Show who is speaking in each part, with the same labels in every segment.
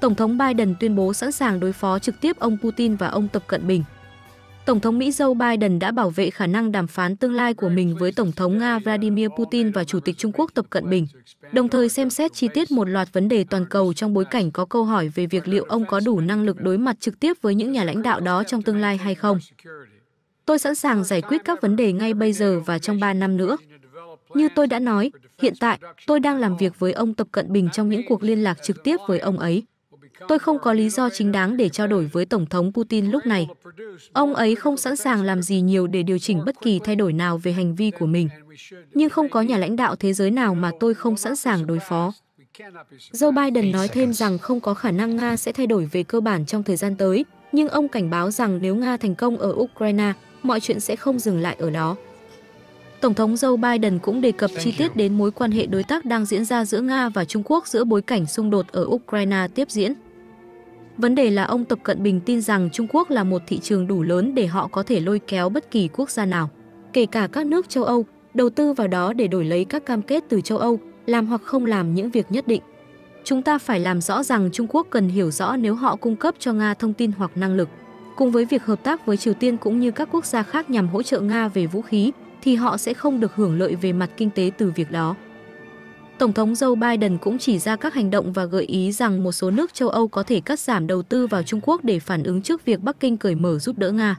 Speaker 1: Tổng thống Biden tuyên bố sẵn sàng đối phó trực tiếp ông Putin và ông Tập Cận Bình. Tổng thống Mỹ Joe Biden đã bảo vệ khả năng đàm phán tương lai của mình với Tổng thống Nga Vladimir Putin và Chủ tịch Trung Quốc Tập Cận Bình, đồng thời xem xét chi tiết một loạt vấn đề toàn cầu trong bối cảnh có câu hỏi về việc liệu ông có đủ năng lực đối mặt trực tiếp với những nhà lãnh đạo đó trong tương lai hay không. Tôi sẵn sàng giải quyết các vấn đề ngay bây giờ và trong 3 năm nữa. Như tôi đã nói, hiện tại, tôi đang làm việc với ông Tập Cận Bình trong những cuộc liên lạc trực tiếp với ông ấy. Tôi không có lý do chính đáng để trao đổi với Tổng thống Putin lúc này. Ông ấy không sẵn sàng làm gì nhiều để điều chỉnh bất kỳ thay đổi nào về hành vi của mình. Nhưng không có nhà lãnh đạo thế giới nào mà tôi không sẵn sàng đối phó. Joe Biden nói thêm rằng không có khả năng Nga sẽ thay đổi về cơ bản trong thời gian tới, nhưng ông cảnh báo rằng nếu Nga thành công ở Ukraine, mọi chuyện sẽ không dừng lại ở đó. Tổng thống Joe Biden cũng đề cập chi tiết đến mối quan hệ đối tác đang diễn ra giữa Nga và Trung Quốc giữa bối cảnh xung đột ở Ukraine tiếp diễn. Vấn đề là ông Tập Cận Bình tin rằng Trung Quốc là một thị trường đủ lớn để họ có thể lôi kéo bất kỳ quốc gia nào, kể cả các nước châu Âu, đầu tư vào đó để đổi lấy các cam kết từ châu Âu, làm hoặc không làm những việc nhất định. Chúng ta phải làm rõ rằng Trung Quốc cần hiểu rõ nếu họ cung cấp cho Nga thông tin hoặc năng lực, cùng với việc hợp tác với Triều Tiên cũng như các quốc gia khác nhằm hỗ trợ Nga về vũ khí, thì họ sẽ không được hưởng lợi về mặt kinh tế từ việc đó. Tổng thống Joe Biden cũng chỉ ra các hành động và gợi ý rằng một số nước châu Âu có thể cắt giảm đầu tư vào Trung Quốc để phản ứng trước việc Bắc Kinh cởi mở giúp đỡ Nga.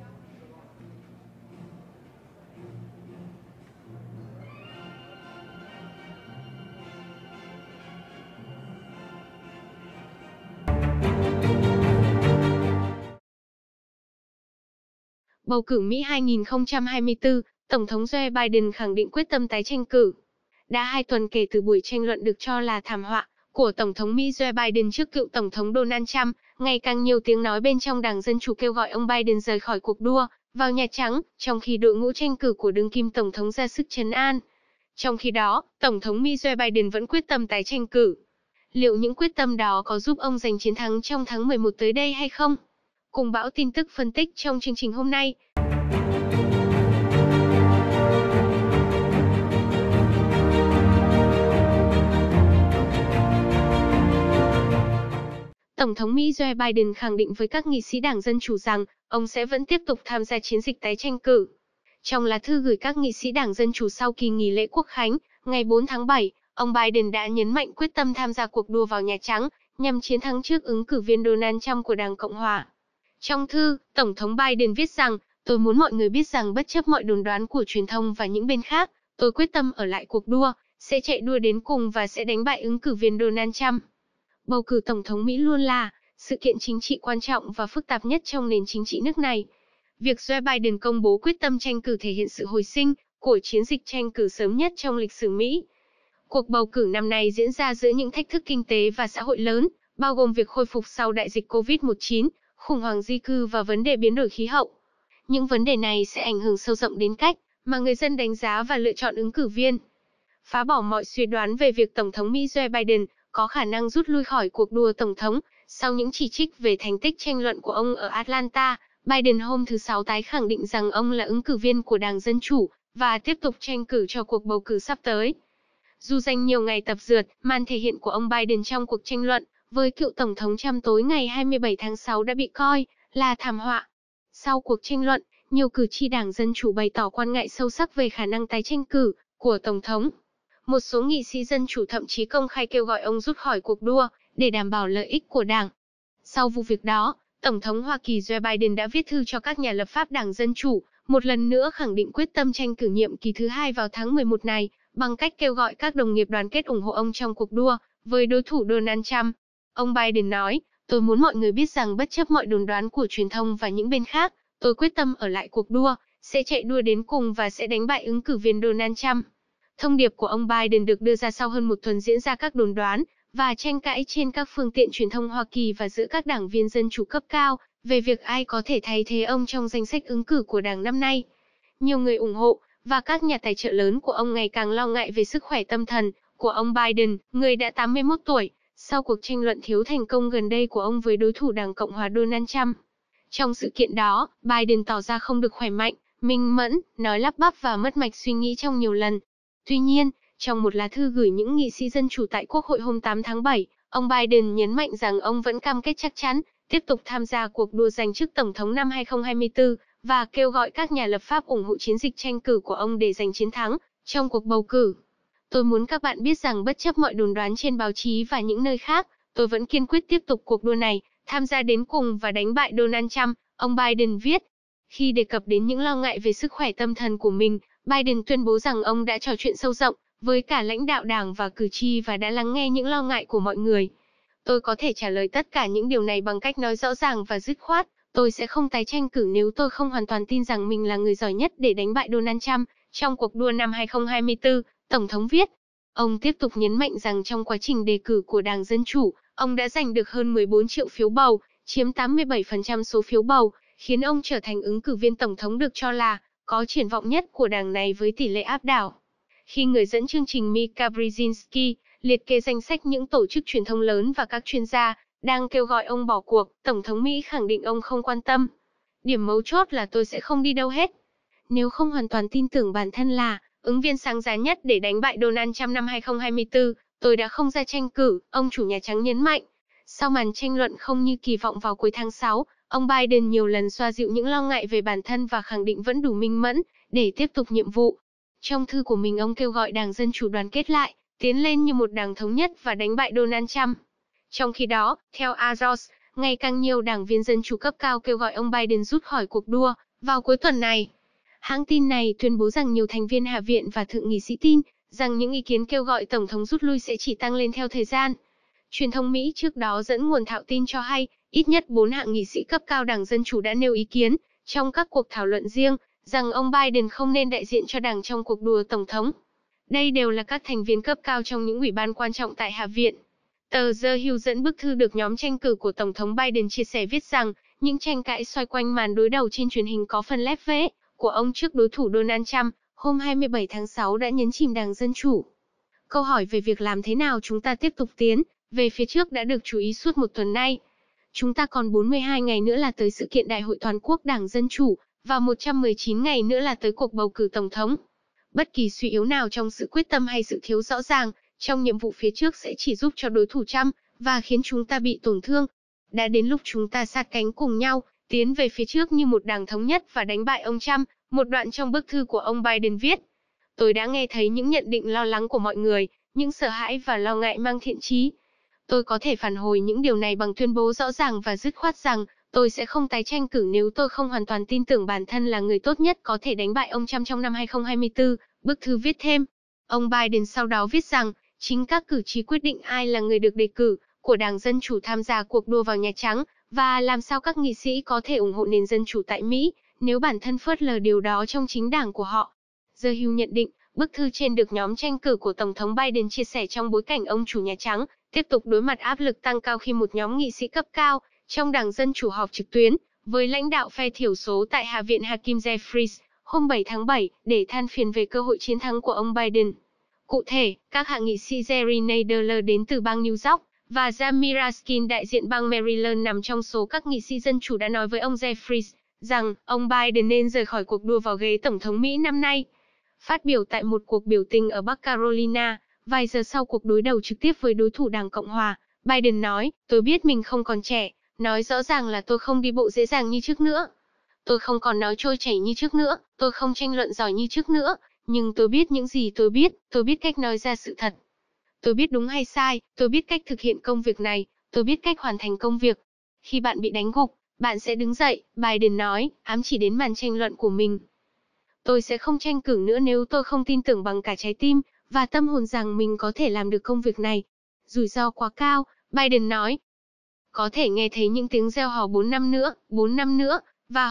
Speaker 2: Bầu cử Mỹ 2024, Tổng thống Joe Biden khẳng định quyết tâm tái tranh cử. Đã 2 tuần kể từ buổi tranh luận được cho là thảm họa của Tổng thống Mỹ Joe Biden trước cựu Tổng thống Donald Trump, ngày càng nhiều tiếng nói bên trong Đảng Dân Chủ kêu gọi ông Biden rời khỏi cuộc đua vào Nhà Trắng, trong khi đội ngũ tranh cử của đương kim Tổng thống ra sức trấn an. Trong khi đó, Tổng thống Mỹ Joe Biden vẫn quyết tâm tái tranh cử. Liệu những quyết tâm đó có giúp ông giành chiến thắng trong tháng 11 tới đây hay không? Cùng Bão tin tức phân tích trong chương trình hôm nay. Tổng thống Mỹ Joe Biden khẳng định với các nghị sĩ Đảng Dân Chủ rằng ông sẽ vẫn tiếp tục tham gia chiến dịch tái tranh cử. Trong lá thư gửi các nghị sĩ Đảng Dân Chủ sau kỳ nghỉ lễ Quốc khánh, ngày 4 tháng 7, ông Biden đã nhấn mạnh quyết tâm tham gia cuộc đua vào Nhà Trắng nhằm chiến thắng trước ứng cử viên Donald Trump của Đảng Cộng hòa. Trong thư, Tổng thống Biden viết rằng, tôi muốn mọi người biết rằng bất chấp mọi đồn đoán của truyền thông và những bên khác, tôi quyết tâm ở lại cuộc đua, sẽ chạy đua đến cùng và sẽ đánh bại ứng cử viên Donald Trump. Bầu cử Tổng thống Mỹ luôn là sự kiện chính trị quan trọng và phức tạp nhất trong nền chính trị nước này. Việc Joe Biden công bố quyết tâm tranh cử thể hiện sự hồi sinh của chiến dịch tranh cử sớm nhất trong lịch sử Mỹ. Cuộc bầu cử năm nay diễn ra giữa những thách thức kinh tế và xã hội lớn, bao gồm việc khôi phục sau đại dịch COVID-19, khủng hoảng di cư và vấn đề biến đổi khí hậu. Những vấn đề này sẽ ảnh hưởng sâu rộng đến cách mà người dân đánh giá và lựa chọn ứng cử viên. Phá bỏ mọi suy đoán về việc Tổng thống Mỹ Joe Biden có khả năng rút lui khỏi cuộc đua tổng thống, sau những chỉ trích về thành tích tranh luận của ông ở Atlanta, Biden hôm thứ Sáu tái khẳng định rằng ông là ứng cử viên của Đảng Dân Chủ và tiếp tục tranh cử cho cuộc bầu cử sắp tới. Dù dành nhiều ngày tập dượt, màn thể hiện của ông Biden trong cuộc tranh luận với cựu Tổng thống Trump tối ngày 27 tháng 6 đã bị coi là thảm họa. Sau cuộc tranh luận, nhiều cử tri Đảng Dân Chủ bày tỏ quan ngại sâu sắc về khả năng tái tranh cử của Tổng thống. Một số nghị sĩ Dân Chủ thậm chí công khai kêu gọi ông rút khỏi cuộc đua để đảm bảo lợi ích của Đảng. Sau vụ việc đó, Tổng thống Hoa Kỳ Joe Biden đã viết thư cho các nhà lập pháp Đảng Dân Chủ, một lần nữa khẳng định quyết tâm tranh cử nhiệm kỳ thứ 2 vào tháng 11 này, bằng cách kêu gọi các đồng nghiệp đoàn kết ủng hộ ông trong cuộc đua với đối thủ Donald Trump. Ông Biden nói, tôi muốn mọi người biết rằng bất chấp mọi đồn đoán của truyền thông và những bên khác, tôi quyết tâm ở lại cuộc đua, sẽ chạy đua đến cùng và sẽ đánh bại ứng cử viên Donald Trump. Thông điệp của ông Biden được đưa ra sau hơn một tuần diễn ra các đồn đoán và tranh cãi trên các phương tiện truyền thông Hoa Kỳ và giữa các đảng viên Dân Chủ cấp cao về việc ai có thể thay thế ông trong danh sách ứng cử của đảng năm nay. Nhiều người ủng hộ và các nhà tài trợ lớn của ông ngày càng lo ngại về sức khỏe tâm thần của ông Biden, người đã 81 tuổi, sau cuộc tranh luận thiếu thành công gần đây của ông với đối thủ Đảng Cộng hòa Donald Trump. Trong sự kiện đó, Biden tỏ ra không được khỏe mạnh, minh mẫn, nói lắp bắp và mất mạch suy nghĩ trong nhiều lần. Tuy nhiên, trong một lá thư gửi những nghị sĩ Dân Chủ tại Quốc hội hôm 8 tháng 7, Ông Biden nhấn mạnh rằng ông vẫn cam kết chắc chắn tiếp tục tham gia cuộc đua giành chức Tổng thống năm 2024 và kêu gọi các nhà lập pháp ủng hộ chiến dịch tranh cử của ông để giành chiến thắng trong cuộc bầu cử. Tôi muốn các bạn biết rằng bất chấp mọi đồn đoán trên báo chí và những nơi khác, tôi vẫn kiên quyết tiếp tục cuộc đua này, tham gia đến cùng và đánh bại Donald Trump, ông Biden viết. Khi đề cập đến những lo ngại về sức khỏe tâm thần của mình, Biden tuyên bố rằng ông đã trò chuyện sâu rộng với cả lãnh đạo đảng và cử tri và đã lắng nghe những lo ngại của mọi người. Tôi có thể trả lời tất cả những điều này bằng cách nói rõ ràng và dứt khoát, tôi sẽ không tái tranh cử nếu tôi không hoàn toàn tin rằng mình là người giỏi nhất để đánh bại Donald Trump trong cuộc đua năm 2024, Tổng thống viết. Ông tiếp tục nhấn mạnh rằng trong quá trình đề cử của Đảng Dân Chủ, ông đã giành được hơn 14 triệu phiếu bầu, chiếm 87% số phiếu bầu, khiến ông trở thành ứng cử viên Tổng thống được cho là có triển vọng nhất của đảng này với tỷ lệ áp đảo. Khi người dẫn chương trình Mika Brzezinski liệt kê danh sách những tổ chức truyền thông lớn và các chuyên gia đang kêu gọi ông bỏ cuộc, Tổng thống Mỹ khẳng định ông không quan tâm. Điểm mấu chốt là tôi sẽ không đi đâu hết. Nếu không hoàn toàn tin tưởng bản thân là ứng viên sáng giá nhất để đánh bại Donald Trump năm 2024, tôi đã không ra tranh cử, ông chủ Nhà Trắng nhấn mạnh. Sau màn tranh luận không như kỳ vọng vào cuối tháng 6, ông Biden nhiều lần xoa dịu những lo ngại về bản thân và khẳng định vẫn đủ minh mẫn để tiếp tục nhiệm vụ. Trong thư của mình ông kêu gọi Đảng Dân Chủ đoàn kết lại, tiến lên như một đảng thống nhất và đánh bại Donald Trump. Trong khi đó, theo Axios, ngày càng nhiều đảng viên Dân Chủ cấp cao kêu gọi ông Biden rút khỏi cuộc đua vào cuối tuần này. Hãng tin này tuyên bố rằng nhiều thành viên Hạ viện và Thượng nghị sĩ tin rằng những ý kiến kêu gọi Tổng thống rút lui sẽ chỉ tăng lên theo thời gian. Truyền thông Mỹ trước đó dẫn nguồn thạo tin cho hay, ít nhất 4 hạng nghị sĩ cấp cao Đảng Dân Chủ đã nêu ý kiến, trong các cuộc thảo luận riêng, rằng ông Biden không nên đại diện cho đảng trong cuộc đua Tổng thống. Đây đều là các thành viên cấp cao trong những ủy ban quan trọng tại Hạ viện. Tờ The Hill dẫn bức thư được nhóm tranh cử của Tổng thống Biden chia sẻ viết rằng, những tranh cãi xoay quanh màn đối đầu trên truyền hình có phần lép vế của ông trước đối thủ Donald Trump, hôm 27 tháng 6 đã nhấn chìm Đảng Dân Chủ. Câu hỏi về việc làm thế nào chúng ta tiếp tục tiến về phía trước đã được chú ý suốt một tuần nay. Chúng ta còn 42 ngày nữa là tới sự kiện Đại hội Toàn quốc Đảng Dân Chủ, và 119 ngày nữa là tới cuộc bầu cử Tổng thống. Bất kỳ suy yếu nào trong sự quyết tâm hay sự thiếu rõ ràng trong nhiệm vụ phía trước sẽ chỉ giúp cho đối thủ Trump và khiến chúng ta bị tổn thương. Đã đến lúc chúng ta sát cánh cùng nhau, tiến về phía trước như một đảng thống nhất và đánh bại ông Trump, một đoạn trong bức thư của ông Biden viết. Tôi đã nghe thấy những nhận định lo lắng của mọi người, những sợ hãi và lo ngại mang thiện chí. Tôi có thể phản hồi những điều này bằng tuyên bố rõ ràng và dứt khoát rằng, tôi sẽ không tái tranh cử nếu tôi không hoàn toàn tin tưởng bản thân là người tốt nhất có thể đánh bại ông Trump trong năm 2024, bức thư viết thêm. Ông Biden sau đó viết rằng, chính các cử tri quyết định ai là người được đề cử của Đảng Dân Chủ tham gia cuộc đua vào Nhà Trắng, và làm sao các nghị sĩ có thể ủng hộ nền dân chủ tại Mỹ, nếu bản thân phớt lờ điều đó trong chính đảng của họ. The Hill nhận định, bức thư trên được nhóm tranh cử của Tổng thống Biden chia sẻ trong bối cảnh ông chủ Nhà Trắng tiếp tục đối mặt áp lực tăng cao khi một nhóm nghị sĩ cấp cao trong Đảng Dân Chủ họp trực tuyến với lãnh đạo phe thiểu số tại Hạ viện Hakeem Jeffries hôm 7 tháng 7 để than phiền về cơ hội chiến thắng của ông Biden. Cụ thể, các hạ nghị sĩ Jerry Nadler đến từ bang New York và Jamie Raskin đại diện bang Maryland nằm trong số các nghị sĩ Dân Chủ đã nói với ông Jeffries rằng ông Biden nên rời khỏi cuộc đua vào ghế Tổng thống Mỹ năm nay. Phát biểu tại một cuộc biểu tình ở Bắc Carolina, vài giờ sau cuộc đối đầu trực tiếp với đối thủ Đảng Cộng Hòa, Biden nói, tôi biết mình không còn trẻ, nói rõ ràng là tôi không đi bộ dễ dàng như trước nữa. Tôi không còn nói trôi chảy như trước nữa, tôi không tranh luận giỏi như trước nữa, nhưng tôi biết những gì tôi biết cách nói ra sự thật. Tôi biết đúng hay sai, tôi biết cách thực hiện công việc này, tôi biết cách hoàn thành công việc. Khi bạn bị đánh gục, bạn sẽ đứng dậy, Biden nói, ám chỉ đến màn tranh luận của mình. Tôi sẽ không tranh cử nữa nếu tôi không tin tưởng bằng cả trái tim và tâm hồn rằng mình có thể làm được công việc này. Rủi ro quá cao, Biden nói. Có thể nghe thấy những tiếng reo hò 4 năm nữa, và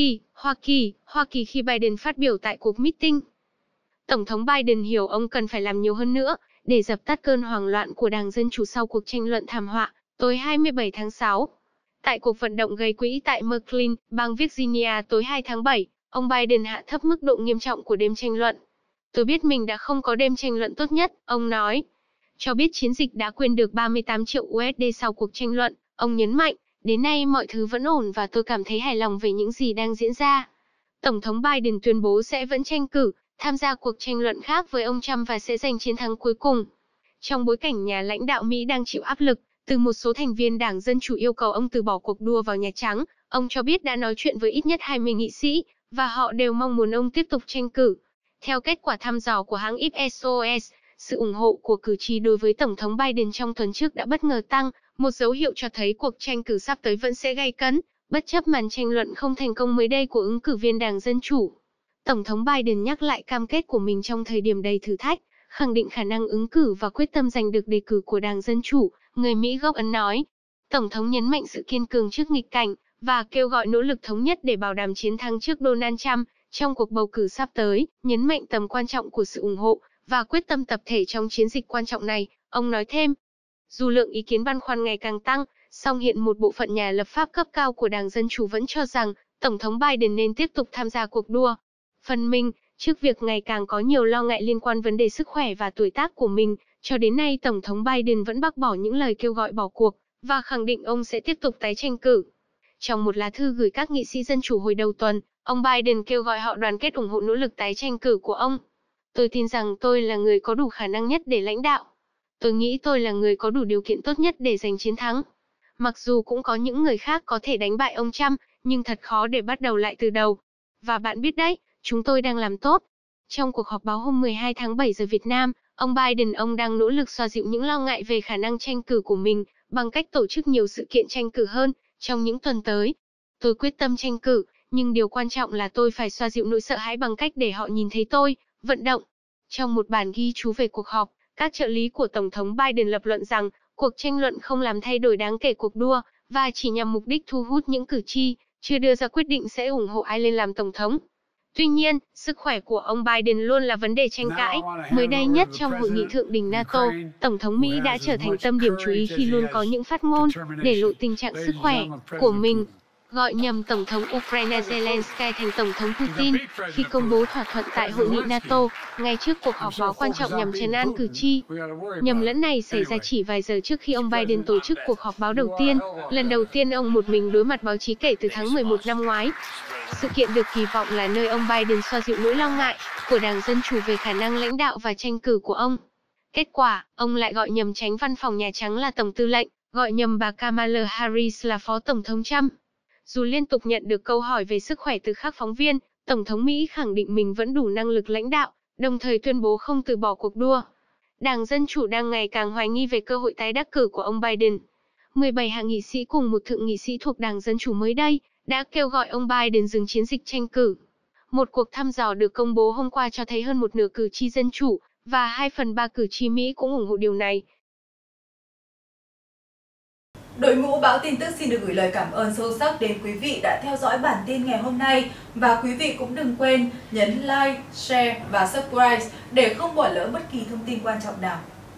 Speaker 2: Hoa Kỳ khi Biden phát biểu tại cuộc meeting. Tổng thống Biden hiểu ông cần phải làm nhiều hơn nữa để dập tắt cơn hoảng loạn của Đảng Dân Chủ sau cuộc tranh luận thảm họa tối 27 tháng 6. Tại cuộc vận động gây quỹ tại McLean, bang Virginia tối 2 tháng 7, ông Biden hạ thấp mức độ nghiêm trọng của đêm tranh luận. Tôi biết mình đã không có đêm tranh luận tốt nhất, ông nói. Cho biết chiến dịch đã quyên được 38 triệu USD sau cuộc tranh luận, ông nhấn mạnh, đến nay mọi thứ vẫn ổn và tôi cảm thấy hài lòng về những gì đang diễn ra. Tổng thống Biden tuyên bố sẽ vẫn tranh cử, tham gia cuộc tranh luận khác với ông Trump và sẽ giành chiến thắng cuối cùng. Trong bối cảnh nhà lãnh đạo Mỹ đang chịu áp lực Từ một số thành viên Đảng Dân Chủ yêu cầu ông từ bỏ cuộc đua vào Nhà Trắng, ông cho biết đã nói chuyện với ít nhất 20 nghị sĩ, và họ đều mong muốn ông tiếp tục tranh cử. Theo kết quả thăm dò của hãng Ipsos, sự ủng hộ của cử tri đối với Tổng thống Biden trong tuần trước đã bất ngờ tăng, một dấu hiệu cho thấy cuộc tranh cử sắp tới vẫn sẽ gay cấn, bất chấp màn tranh luận không thành công mới đây của ứng cử viên Đảng Dân Chủ. Tổng thống Biden nhắc lại cam kết của mình trong thời điểm đầy thử thách, khẳng định khả năng ứng cử và quyết tâm giành được đề cử của Đảng Dân Chủ, người Mỹ gốc Ấn nói. Tổng thống nhấn mạnh sự kiên cường trước nghịch cảnh, và kêu gọi nỗ lực thống nhất để bảo đảm chiến thắng trước Donald Trump trong cuộc bầu cử sắp tới, nhấn mạnh tầm quan trọng của sự ủng hộ và quyết tâm tập thể trong chiến dịch quan trọng này. Ông nói thêm, dù lượng ý kiến băn khoăn ngày càng tăng, song hiện một bộ phận nhà lập pháp cấp cao của Đảng Dân Chủ vẫn cho rằng Tổng thống Biden nên tiếp tục tham gia cuộc đua. Phần mình, trước việc ngày càng có nhiều lo ngại liên quan vấn đề sức khỏe và tuổi tác của mình, cho đến nay Tổng thống Biden vẫn bác bỏ những lời kêu gọi bỏ cuộc, và khẳng định ông sẽ tiếp tục tái tranh cử. Trong một lá thư gửi các nghị sĩ Dân Chủ hồi đầu tuần, ông Biden kêu gọi họ đoàn kết ủng hộ nỗ lực tái tranh cử của ông. Tôi tin rằng tôi là người có đủ khả năng nhất để lãnh đạo. Tôi nghĩ tôi là người có đủ điều kiện tốt nhất để giành chiến thắng. Mặc dù cũng có những người khác có thể đánh bại ông Trump, nhưng thật khó để bắt đầu lại từ đầu. Và bạn biết đấy, chúng tôi đang làm tốt. Trong cuộc họp báo hôm 12 tháng 7 giờ Việt Nam, ông Biden đang nỗ lực xoa dịu những lo ngại về khả năng tranh cử của mình bằng cách tổ chức nhiều sự kiện tranh cử hơn trong những tuần tới. Tôi quyết tâm tranh cử, nhưng điều quan trọng là tôi phải xoa dịu nỗi sợ hãi bằng cách để họ nhìn thấy tôi vận động. Trong một bản ghi chú về cuộc họp, các trợ lý của Tổng thống Biden lập luận rằng cuộc tranh luận không làm thay đổi đáng kể cuộc đua, và chỉ nhằm mục đích thu hút những cử tri, chưa đưa ra quyết định sẽ ủng hộ ai lên làm Tổng thống. Tuy nhiên, sức khỏe của ông Biden luôn là vấn đề tranh cãi. Mới đây nhất trong hội nghị thượng đỉnh NATO, Tổng thống Mỹ đã trở thành tâm điểm chú ý khi luôn có những phát ngôn để lộ tình trạng sức khỏe của mình, gọi nhầm Tổng thống Ukraine Zelensky thành Tổng thống Putin khi công bố thỏa thuận tại hội nghị NATO, ngay trước cuộc họp báo quan trọng nhằm trấn an cử tri. Nhầm lẫn này xảy ra chỉ vài giờ trước khi ông Biden tổ chức cuộc họp báo đầu tiên, lần đầu tiên ông một mình đối mặt báo chí kể từ tháng 11 năm ngoái. Sự kiện được kỳ vọng là nơi ông Biden xoa dịu nỗi lo ngại của Đảng Dân Chủ về khả năng lãnh đạo và tranh cử của ông. Kết quả, ông lại gọi nhầm Chánh Văn phòng Nhà Trắng là Tổng tư lệnh, gọi nhầm bà Kamala Harris là Phó Tổng thống Trump. Dù liên tục nhận được câu hỏi về sức khỏe từ các phóng viên, Tổng thống Mỹ khẳng định mình vẫn đủ năng lực lãnh đạo, đồng thời tuyên bố không từ bỏ cuộc đua. Đảng Dân Chủ đang ngày càng hoài nghi về cơ hội tái đắc cử của ông Biden. 17 hạ nghị sĩ cùng một thượng nghị sĩ thuộc Đảng Dân Chủ mới đây đã kêu gọi ông Biden dừng chiến dịch tranh cử. Một cuộc thăm dò được công bố hôm qua cho thấy hơn một nửa cử tri Dân Chủ và 2/3 cử tri Mỹ cũng ủng hộ điều này.
Speaker 3: Đội ngũ báo tin tức xin được gửi lời cảm ơn sâu sắc đến quý vị đã theo dõi bản tin ngày hôm nay, và quý vị cũng đừng quên nhấn like, share và subscribe để không bỏ lỡ bất kỳ thông tin quan trọng nào.